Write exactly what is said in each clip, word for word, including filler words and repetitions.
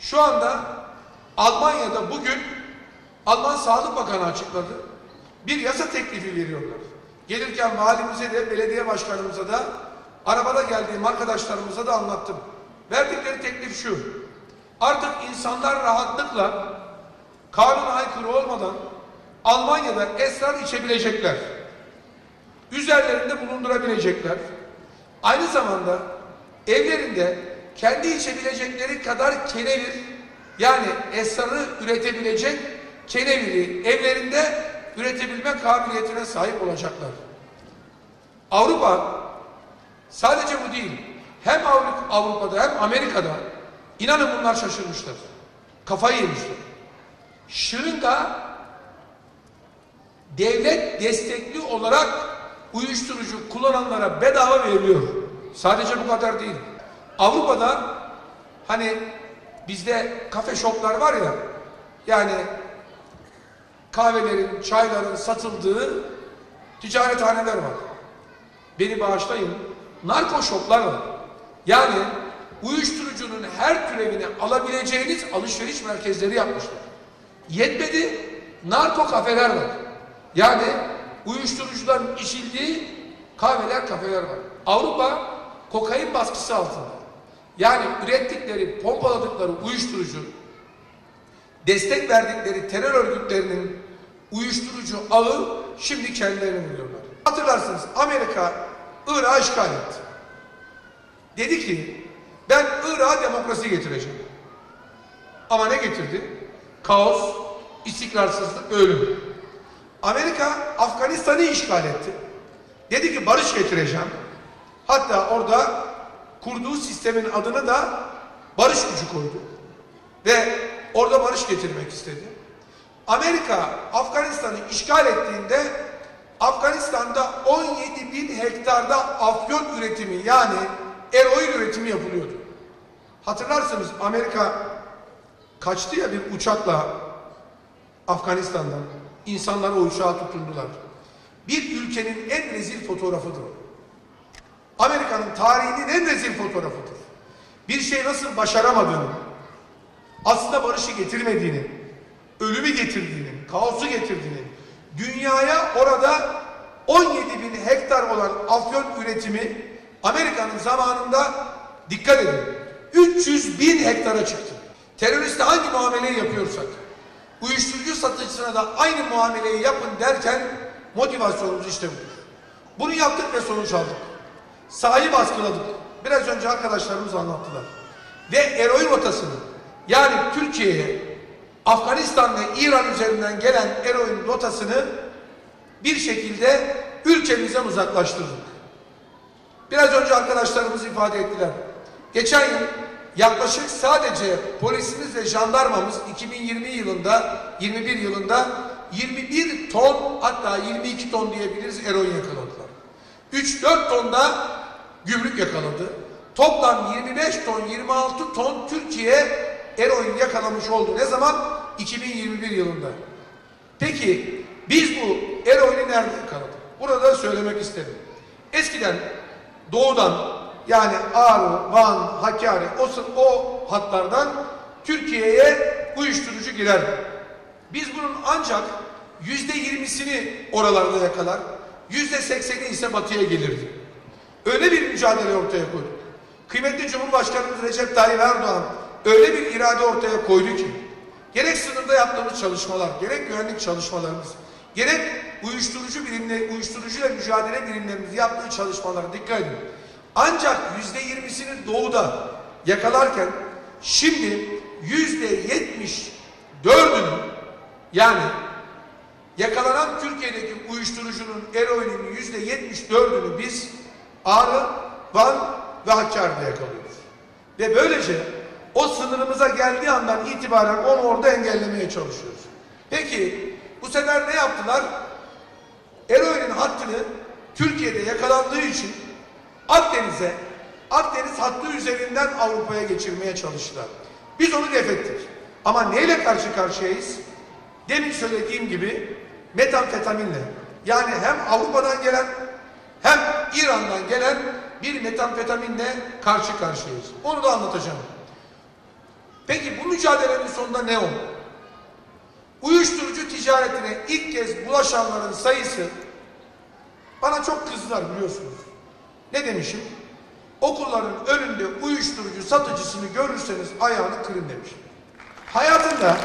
Şu anda Almanya'da bugün Alman Sağlık Bakanı açıkladı. Bir yasa teklifi veriyorlar. Gelirken valimize de belediye başkanımıza da arabada geldiğim arkadaşlarımıza da anlattım. Verdikleri teklif şu: artık insanlar rahatlıkla kanuna aykırı olmadan Almanya'da esrar içebilecekler. Üzerlerinde bulundurabilecekler. Aynı zamanda evlerinde kendi içebilecekleri kadar kenevir, yani esrarı üretebilecek keneviri evlerinde üretebilme kabiliyetine sahip olacaklar. Avrupa sadece bu değil. Hem Avrupa'da hem Amerika'da inanın bunlar şaşırmışlar. Kafayı yemişler. Şırınga devlet destekli olarak uyuşturucu kullananlara bedava veriliyor. Sadece bu kadar değil. Avrupa'da hani bizde kafe shoplar var ya, yani kahvelerin, çayların satıldığı ticarethaneler var. Beni bağışlayın, narko shoplar var. Yani uyuşturucunun her türevini alabileceğiniz alışveriş merkezleri yapmışlar. Yetmedi, narko kafeler var. Yani uyuşturucuların içildiği kahveler, kafeler var. Avrupa kokain baskısı altında. Yani ürettikleri, pompaladıkları uyuşturucu, destek verdikleri terör örgütlerinin uyuşturucu ağı şimdi kendilerini buluyorlar. Hatırlarsınız, Amerika Irak'ı işgal etti. Dedi ki ben Irak'a demokrasi getireceğim. Ama ne getirdi? Kaos, istikrarsızlık, ölüm. Amerika Afganistan'ı işgal etti. Dedi ki barış getireceğim. Hatta orada kurduğu sistemin adını da barış gücü koydu. Ve orada barış getirmek istedi. Amerika Afganistan'ı işgal ettiğinde Afganistan'da on yedi bin hektarda afyon üretimi, yani eroin üretimi yapılıyordu. Hatırlarsınız, Amerika kaçtı ya bir uçakla Afganistan'dan. İnsanlar o uçağa tutundular. Bir ülkenin en rezil fotoğrafıdır o. Amerika'nın tarihinin en rezil fotoğrafıdır. Bir şey nasıl başaramadığını, aslında barışı getirmediğini, ölümü getirdiğini, kaosu getirdiğini, dünyaya orada on yedi bin hektar olan afyon üretimi Amerika'nın zamanında, dikkat edin, üç yüz bin hektara çıktı. Teröriste hangi muameleyi yapıyorsak, uyuşturucu satıcısına da aynı muameleyi yapın derken motivasyonumuz işte budur. Bunu yaptık ve sonuç aldık. Sahayı baskıladık. Biraz önce arkadaşlarımız anlattılar. Ve eroin rotasını, yani Türkiye'ye, Afganistan ve İran üzerinden gelen eroin rotasını bir şekilde ülkemizden uzaklaştırdık. Biraz önce arkadaşlarımız ifade ettiler. Geçen yıl yaklaşık sadece polisimiz ve jandarmamız iki bin yirmi yılında, yirmi bir yılında yirmi bir ton, hatta yirmi iki ton diyebiliriz, eroin yakaladılar. üç dört ton da gümrük yakaladı. Toplam yirmi beş ton, yirmi altı ton Türkiye eroin yakalamış oldu. Ne zaman? iki bin yirmi bir yılında. Peki biz bu eroini nerede yakaladık? Burada söylemek istedim. Eskiden doğudan, yani Ağrı, Van, Hakkari, o, o hatlardan Türkiye'ye uyuşturucu girerdi. Biz bunun ancak yüzde yirmisini oralarda yakalar, yüzde sekseni ise batıya gelirdi. Öyle bir mücadele ortaya koyduk. Kıymetli Cumhurbaşkanımız Recep Tayyip Erdoğan öyle bir irade ortaya koydu ki, gerek sınırda yaptığımız çalışmalar, gerek güvenlik çalışmalarımız, gerek uyuşturucu birimleri, uyuşturucuyla mücadele birimlerimiz yaptığı çalışmalara dikkat edin. Ancak yüzde yirmisini doğuda yakalarken şimdi yüzde yetmiş dördünü, yani yakalanan Türkiye'deki uyuşturucunun, eroinin yüzde yetmiş dördünü biz Ağrı, Van ve Hakkari'de yakalıyoruz. Ve böylece o sınırımıza geldiği andan itibaren onu orada engellemeye çalışıyoruz. Peki bu sefer ne yaptılar? Eroinin hattını Türkiye'de yakalandığı için Akdeniz'e, Akdeniz hattı üzerinden Avrupa'ya geçirmeye çalıştılar. Biz onu def ettik. Ama neyle karşı karşıyayız? Demin söylediğim gibi metamfetaminle. Yani hem Avrupa'dan gelen hem İran'dan gelen bir metamfetaminle karşı karşıyayız. Onu da anlatacağım. Peki bunun mücadelenin sonunda ne oldu? Uyuşturucu ticaretine ilk kez bulaşanların sayısı, bana çok kızdılar biliyorsunuz. Ne demişim? Okulların önünde uyuşturucu satıcısını görürseniz ayağını kırın demişim. Hayatımda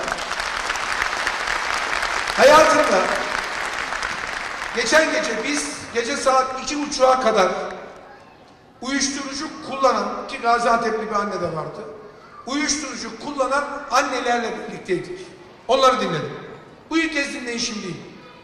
hayatımda geçen gece biz gece saat iki buçuğa kadar uyuşturucu kullanan, ki Gaziantep'li bir anne de vardı, uyuşturucu kullanan annelerle birlikteydik. Onları dinledim. Bu ilk kez dinleyişim değil.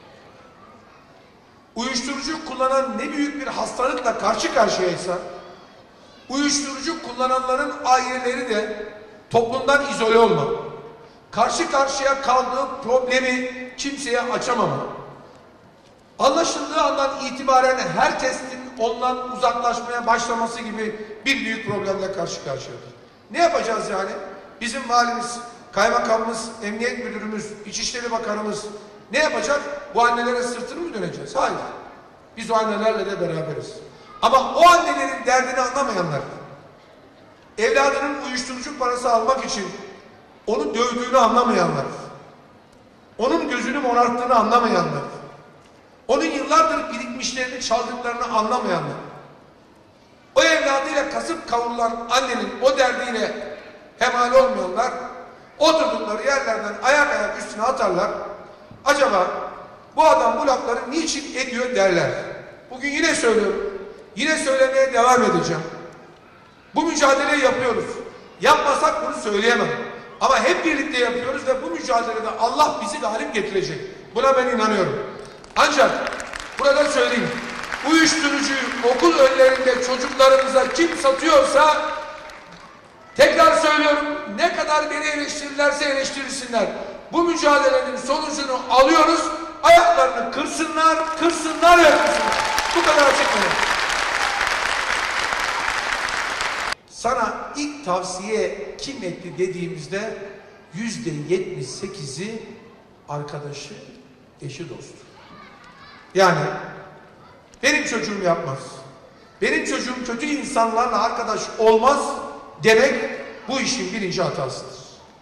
Uyuşturucu kullanan ne büyük bir hastalıkla karşı karşıyaysa, uyuşturucu kullananların aileleri de toplumdan izole olma, karşı karşıya kaldığı problemi kimseye açamama, anlaşıldığı andan itibaren herkesin ondan uzaklaşmaya başlaması gibi bir büyük problemle karşı karşıyadır. Ne yapacağız yani? Bizim valimiz, kaymakamımız, emniyet müdürümüz, İçişleri Bakanımız ne yapacak? Bu annelere sırtını mı döneceğiz? Hayır. Biz o annelerle de beraberiz. Ama o annelerin derdini anlamayanlar, evladının uyuşturucu parası almak için onu dövdüğünü anlamayanlar, onun gözünü morarttığını anlamayanlar, onun yıllardır birikmişlerini çaldıklarını anlamayanlar, o evladıyla kasıp kavrulan annenin o derdiyle hemhal olmayanlar, oturdukları yerlerden ayak ayak üstüne atarlar. Acaba bu adam bu lafları niçin ediyor derler. Bugün yine söylüyorum, yine söylemeye devam edeceğim. Bu mücadeleyi yapıyoruz. Yapmasak bunu söyleyemem. Ama hep birlikte yapıyoruz ve bu mücadelede Allah bizi galip getirecek. Buna ben inanıyorum. Ancak burada söyleyeyim, uyuşturucuyu okul önlerinde çocuklarımıza kim satıyorsa, tekrar söylüyorum, ne kadar beni eleştirirlerse eleştirsinler, bu mücadelenin sonucunu alıyoruz, ayaklarını kırsınlar, kırsınlar ve kırsınlar. Bu kadar açık mı? Sana ilk tavsiye kim etti dediğimizde yüzde yetmiş sekizi arkadaşı, eşi, dostu. Yani benim çocuğum yapmaz, benim çocuğum kötü insanlarla arkadaş olmaz demek bu işin birinci hatasıdır.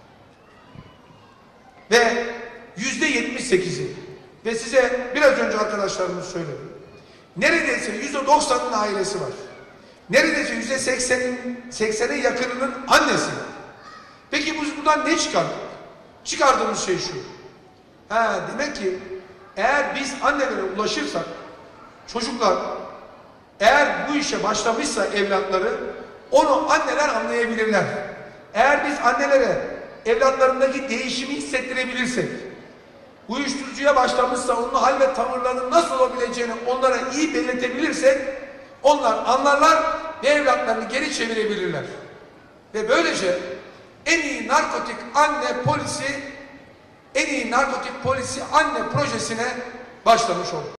Ve yüzde yetmiş sekizi ve size biraz önce arkadaşlarımız söyledi. Neredeyse yüzde doksanın ailesi var. Neredeyse yüzde seksenin seksene yakınının annesi. Peki biz buradan ne çıkardık? Çıkardığımız şey şu. Ha, demek ki eğer biz annelere ulaşırsak, çocuklar eğer bu işe başlamışsa evlatları, onu anneler anlayabilirler. Eğer biz annelere evlatlarındaki değişimi hissettirebilirsek, uyuşturucuya başlamışsa onun hal ve tavırlarının nasıl olabileceğini onlara iyi belirtebilirsek, onlar anlarlar ve evlatlarını geri çevirebilirler. Ve böylece en iyi narkotik anne polisi, en iyi narkotik polisi anne projesine başlamış olur.